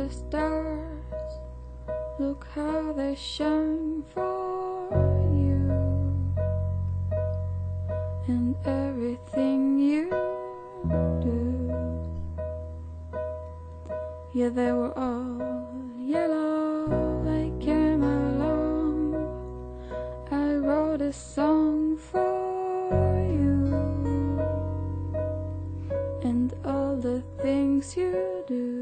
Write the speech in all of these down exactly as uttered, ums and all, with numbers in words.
the stars, look how they shine for you, and everything you do. Yeah, they were all yellow, they came along. I wrote a song for you, and all the things you do.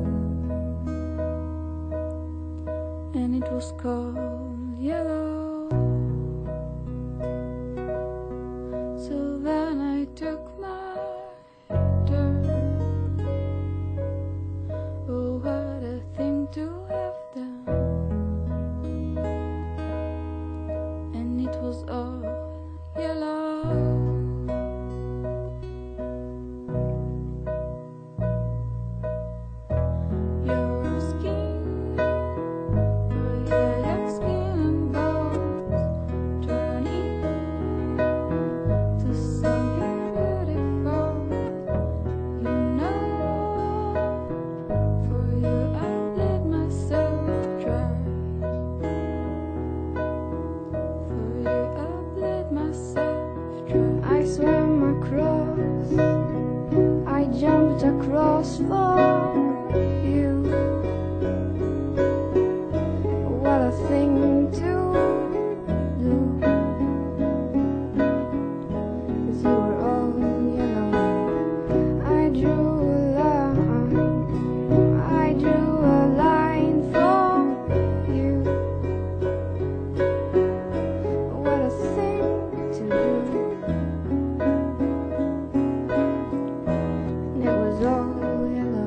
And it was called Yellow. So then I took my turn. Oh, what a thing to have done. And it was all yellow. Your skin, oh yeah, your skin and bones turning to something beautiful. You know, for you I'll let myself dry. For you I'll let myself dry. I swam across, I jumped across for you. What a thing to do, 'cause you were all yellow. I drew a line, I drew a line for you. What a thing to do. And it was all yellow.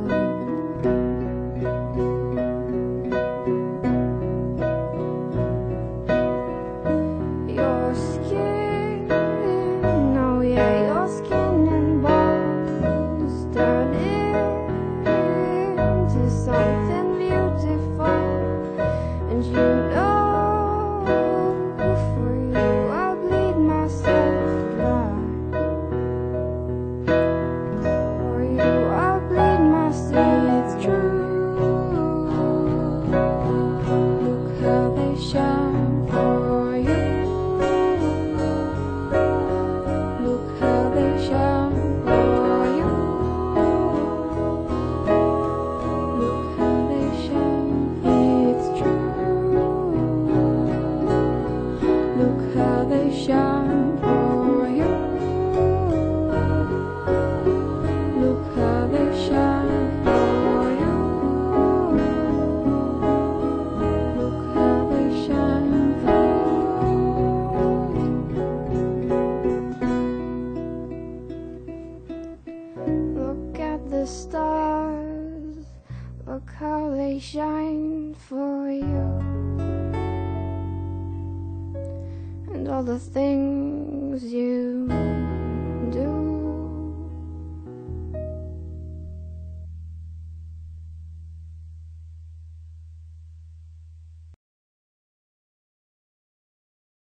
Your skin, oh yeah, your skin and bones turned into something beautiful. And you know, for you I'll bleed myself dry. For you I'll bleed myself. It's true. Look how they shine for you. Look how they shine for you. Look how they shine. It's true. Look how they shine for you. Look how they shine for you. Look how they shine for you. Look at the stars, look how they shine for you, and all the things you